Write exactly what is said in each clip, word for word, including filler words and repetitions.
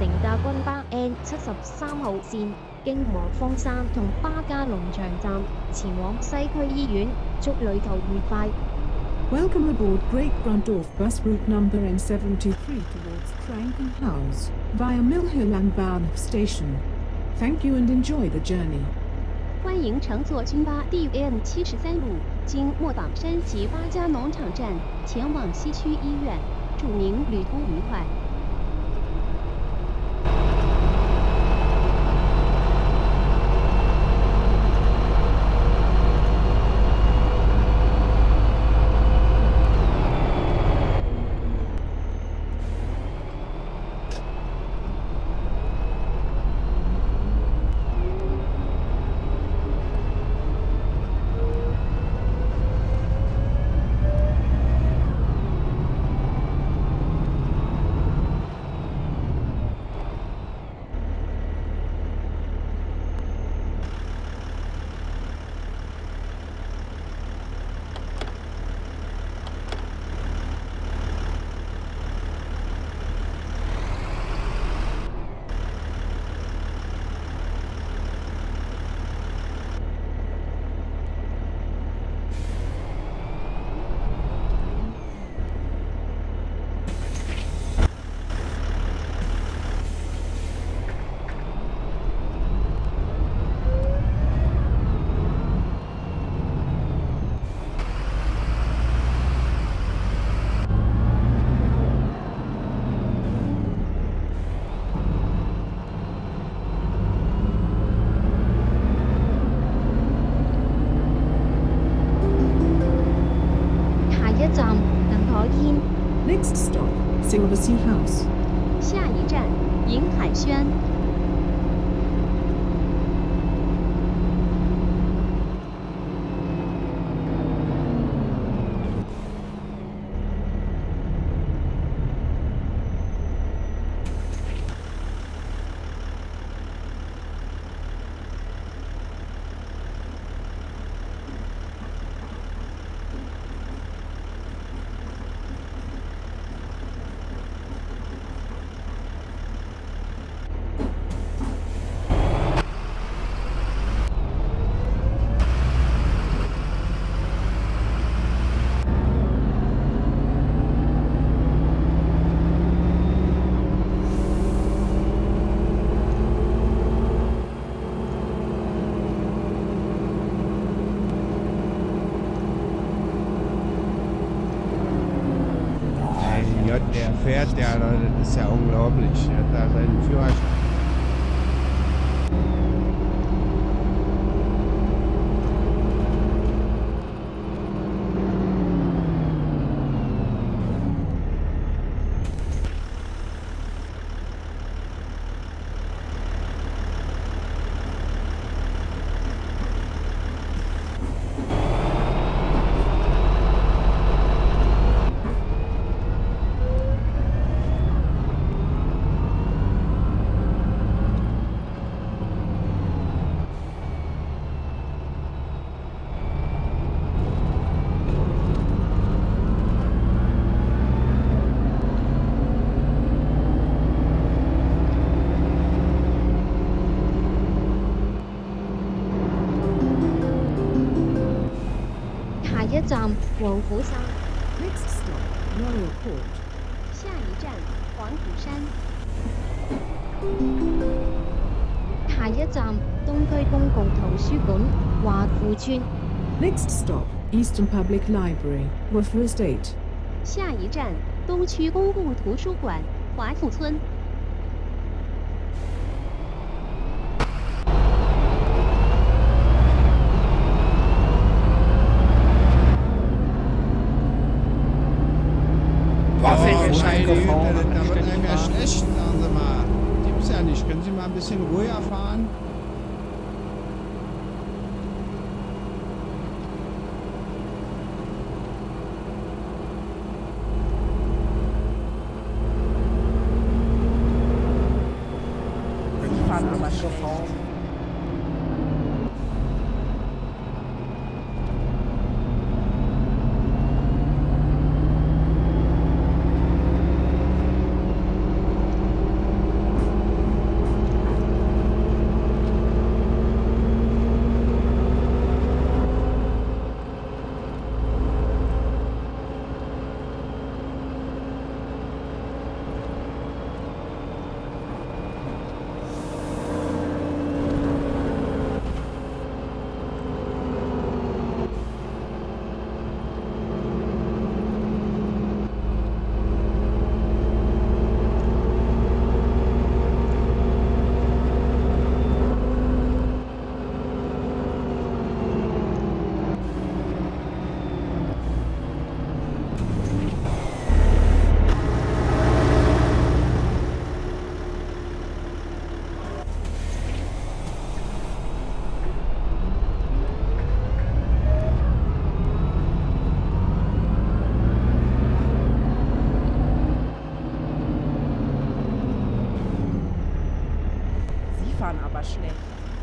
乘搭军巴 N 七十三號線，經和風山同巴加農場站前往西區醫院，祝旅途愉快。 Welcome aboard Great Grundorf bus route number N seventy-three towards Krankenhaus via Mill Hill and Bahnhof Station. Thank you and enjoy the journey. 欢迎乘坐军巴 D N 七十三路，经莫榜山及巴加农场站前往西区医院，祝您旅途愉快。 Next stop, Silversea House. 下一站，银海轩。 Der fährt ja, das ist ja unglaublich. Er hat da seinen Führerschein. Next stop, Royal Court. 下一站，黄埔山。 下一站，東區公共圖書館，華富村。 Next stop, Eastern Public Library, Wafu Estate. 下一站，东区公共图书馆，华富村。 Da wird einem ja schlecht, sagen Sie mal. Gibt's ja nicht. Können Sie mal ein bisschen ruhiger fahren? Sie fahren aber schon auf. fahren aber schlecht.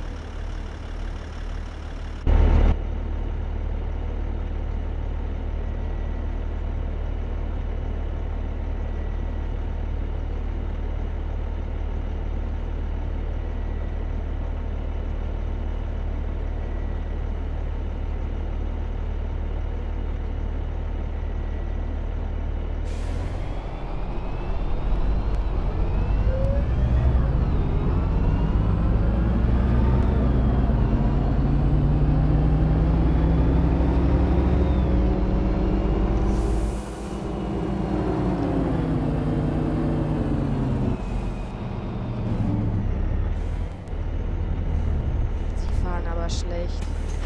Schlecht.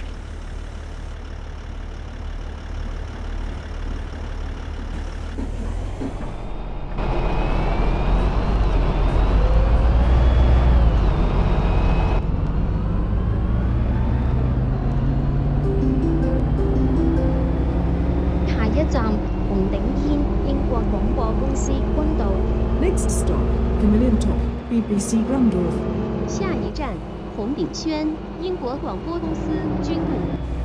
下一站紅頂煙英國廣播公司君道。 Next stop, Kamilintop, B B C Grundorf. 下一站红顶轩英国广播公司君路。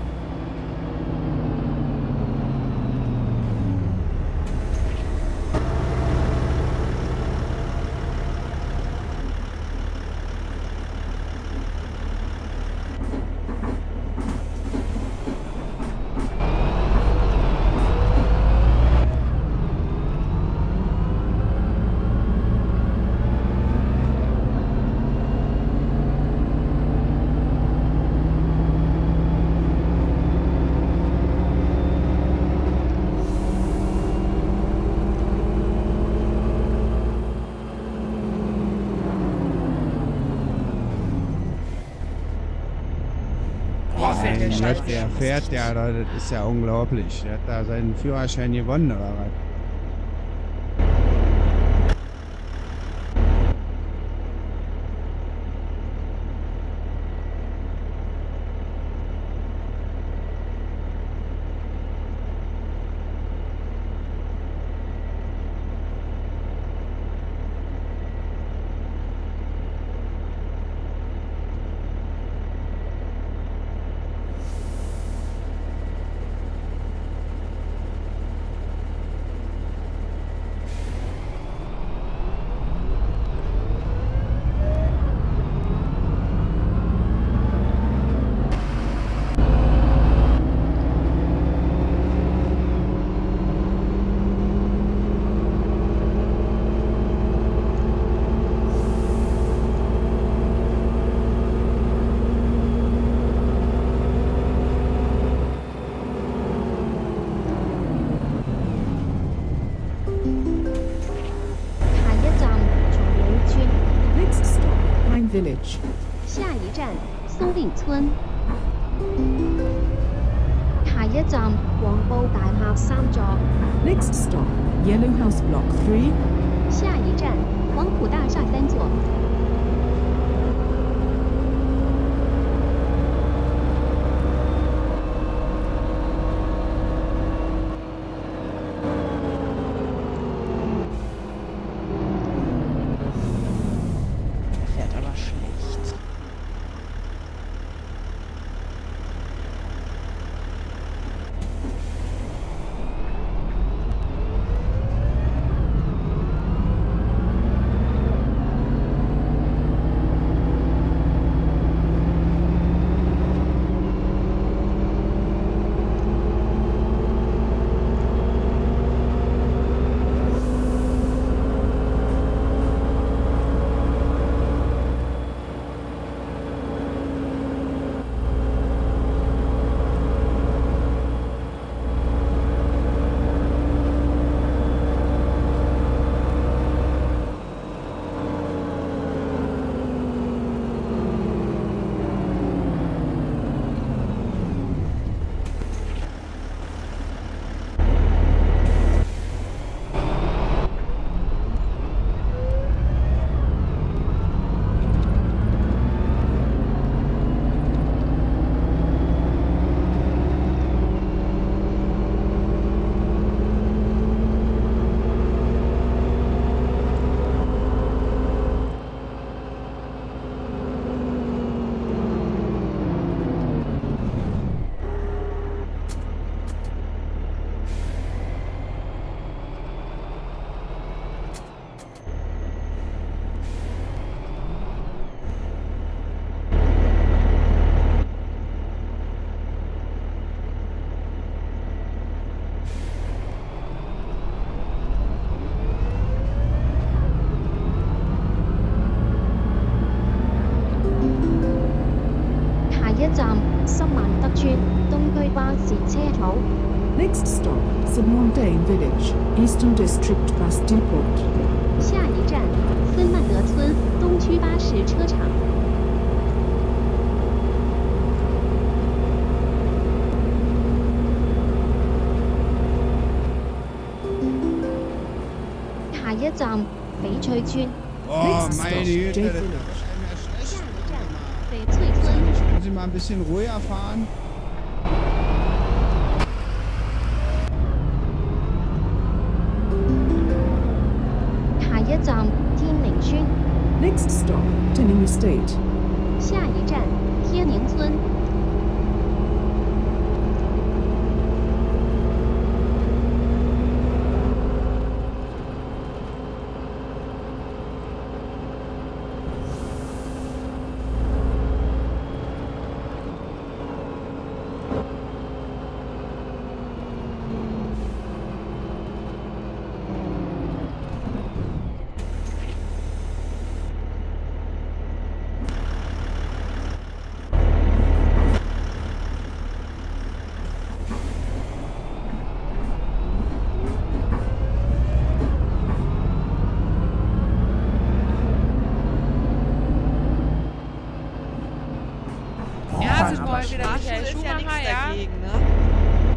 Mein Gott, der fährt ja, das ist ja unglaublich. Der hat da seinen Führerschein gewonnen, oder was? Village. 下一站松令村。 下一站黃埔大廈三座。 Next stop, Yellow House Block three. 下一站黄埔大厦三座。 Fährt aber schlecht. 區巴士車口。 Next stop, Samontaine Village, Eastern District Bus Depot. 下一站，森曼德村东区巴士车场。 下一站，翡翠村。 Oh, Next meine stop, Güte, Jake das ist Village. einem ja schlecht. 下一站，翡翠村。 Können Sie mal ein bisschen ruhiger fahren? Next stop, Tinning Estate. 下一站，天宁村。 Ja, Zum Beispiel der Michael ist ja Schumacher, nichts ja. dagegen, ne?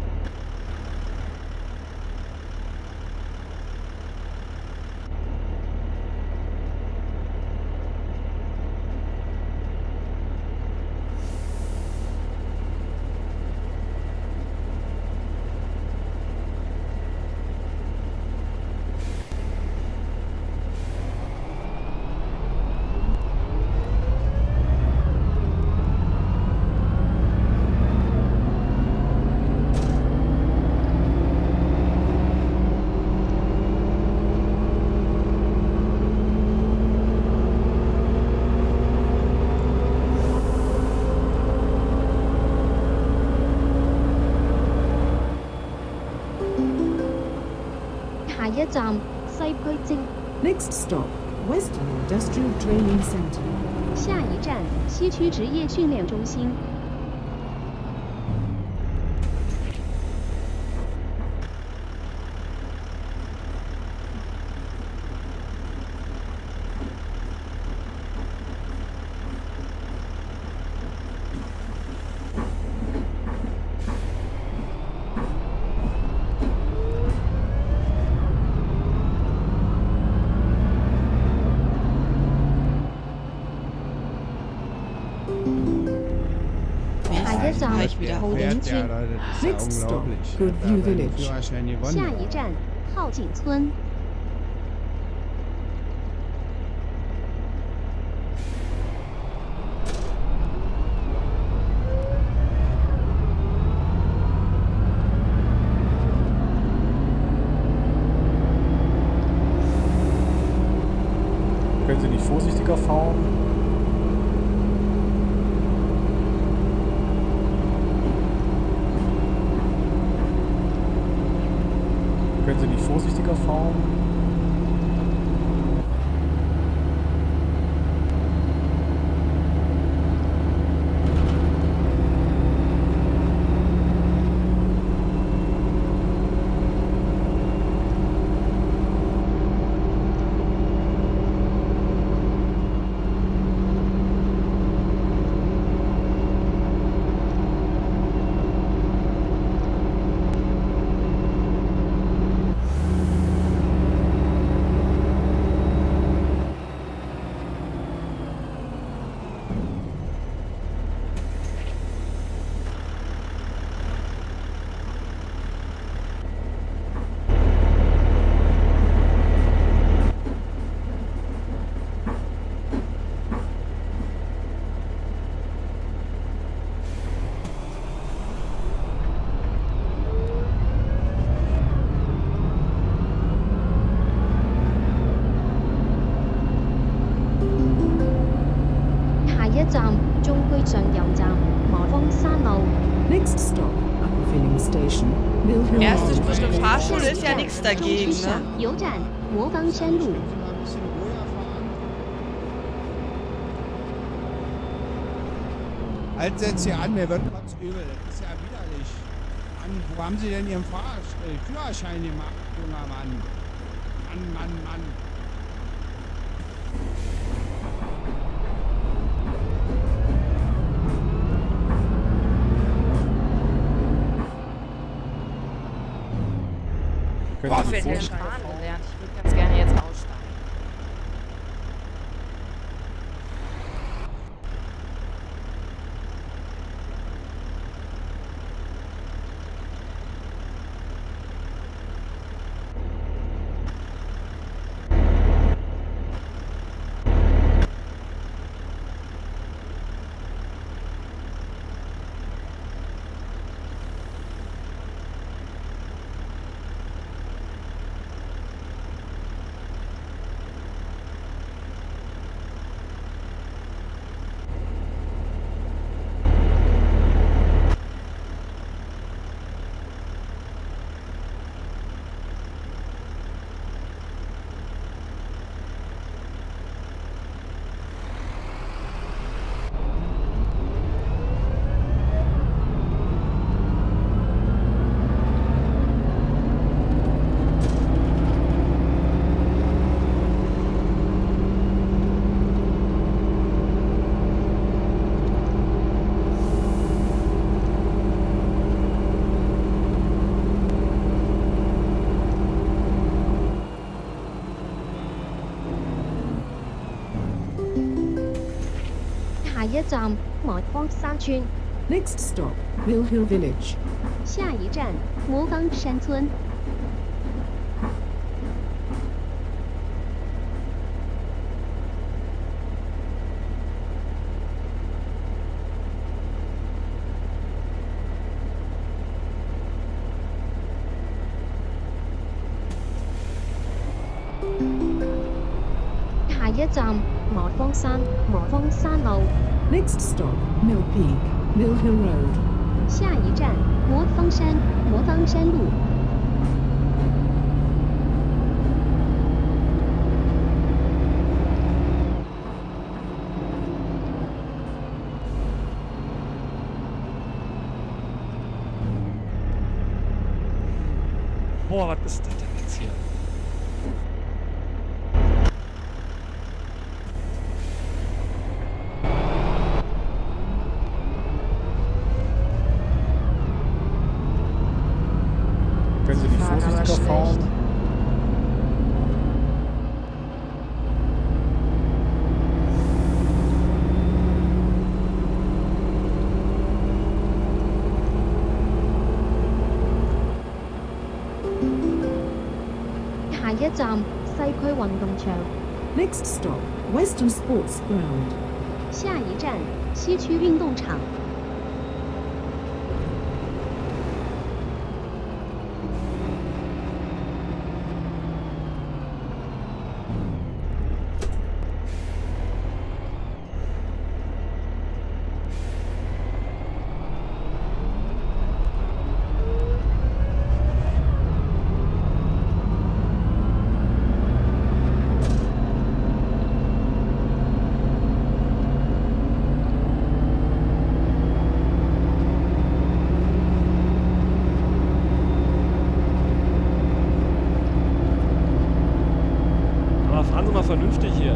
Next stop, Western Industrial Training Center. 下一站，西区职业训练中心。 下 ich wieder. Fährt ja, Leute, das ist ja Next stop, unglaublich. Ich Good hab da View den Village. Führerschein gewonnen. 下一站，浩景村。 Können Sie nicht vorsichtiger fahren? Können Sie nicht vorsichtiger fahren? Next stop, Upper Filling Station, Wilhelm. Erste Stunde Fahrschule ist ja nichts 中 dagegen, 区上 ne? 油站，魔方山路。 Können Sie mal ein bisschen ruhiger fahren? Halt, setzt hier an, mir wird kotzübel. Das ist ja widerlich. Mann, wo haben Sie denn Ihren Fahr äh, Führerschein gemacht, junger Mann? Mann, Mann, Mann. Können Boah, Sie wenn die der vorsichtiger fahren fahren? gelernt. Ich würde ganz gerne jetzt aussteigen. 下一站磨坊山村。 Next stop, Mill Hill Village. 下一站魔方山村。 下一站磨坊山磨坊山路。 Next stop, Mill Peak, Mill Hill Road. 下一站魔方山魔方山路。 Boah, was ist das denn jetzt hier? Können Sie nicht fahren aber vorsichtiger fahren? schlecht. 下一站西區運動場。 Next stop, Western Sports Ground. 下一站西区运动场。 Aber fahren Sie mal vernünftig hier.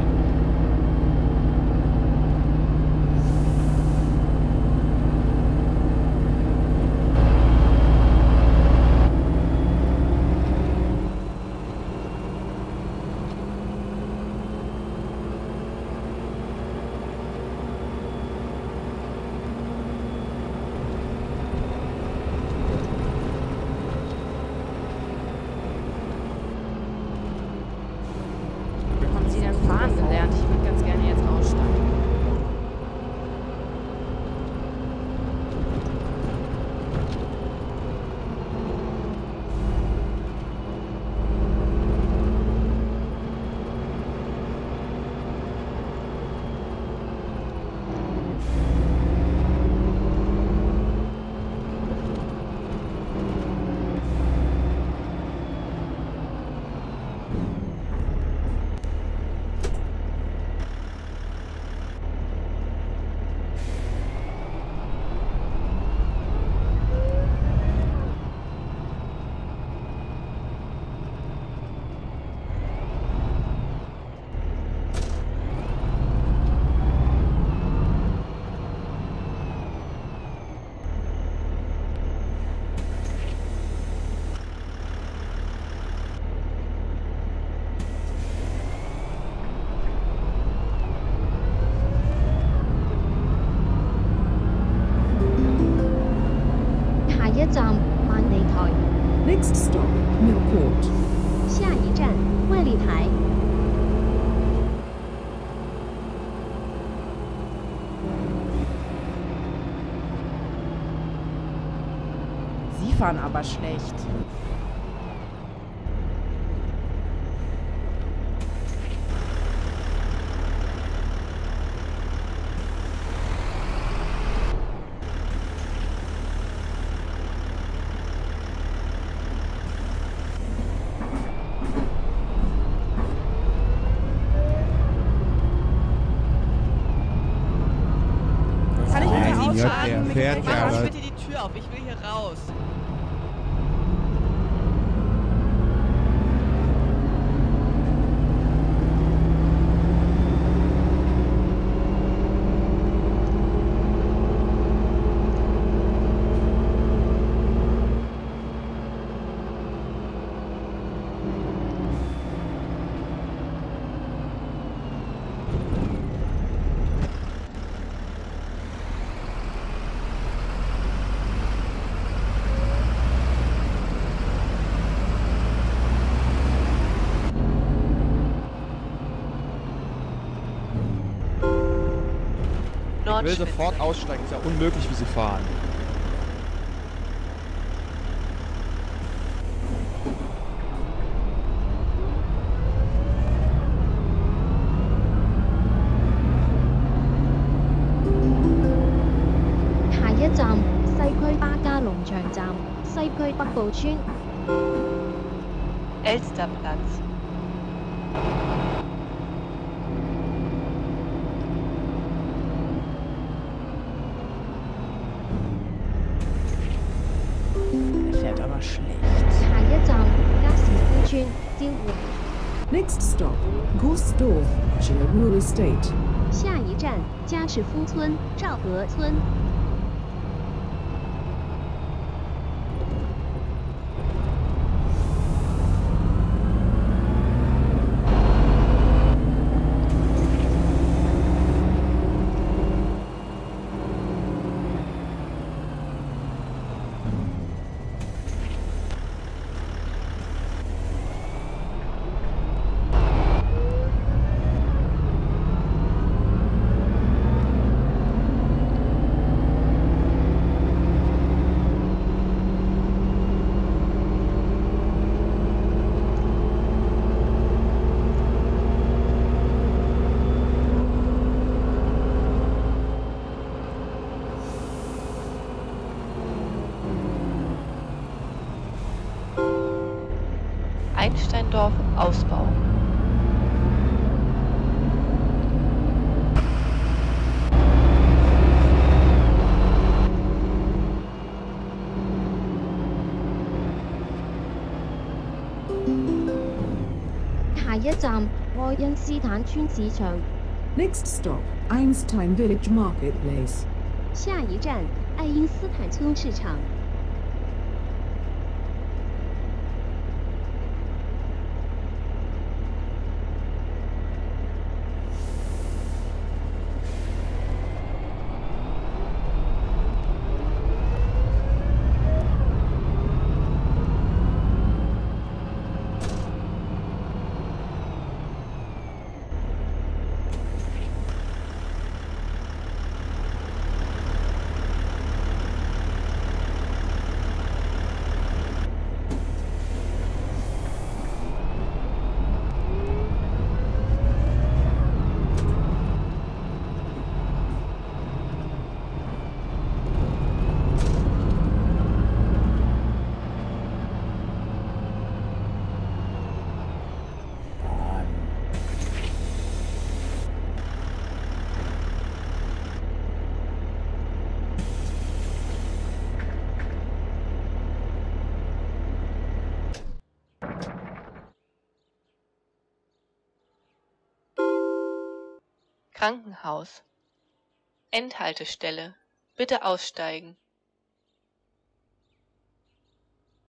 Haben Sie denn fahren gelernt fahren aber schlecht. Kann ich bitte Mein Gott, aussteigen? der Mir fährt gefällt ja Mach das. nicht was. bitte die Tür auf, ich will hier raus. Ich will sofort aussteigen. Ist ja unmöglich, wie sie fahren. 下一站西區巴加農場站，西區北部村。 Elsterplatz. Der fährt aber schlecht. 下一站加士夫村招活。 Next stop, Grundorf, Rural Estate. 下一站加士夫村赵河村。 Einsteindorf Ausbau. Next 下一站愛因斯坦村市場。 Next stop, Einstein Village Marketplace. 下一站爱因斯坦村市场。 Krankenhaus. Endhaltestelle. Bitte aussteigen.